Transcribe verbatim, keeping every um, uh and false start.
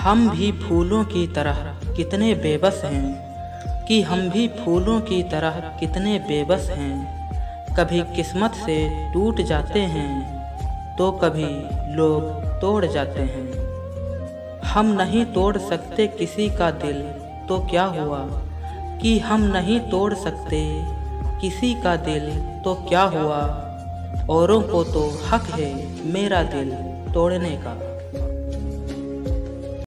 हम भी फूलों की तरह कितने बेबस हैं कि हम भी फूलों की तरह कितने बेबस हैं। कभी किस्मत से टूट जाते हैं तो कभी लोग तोड़ जाते हैं। हम नहीं तोड़ सकते किसी का दिल तो क्या हुआ कि हम नहीं तोड़ सकते किसी का दिल तो क्या हुआ। औरों को तो हक है मेरा दिल तोड़ने का।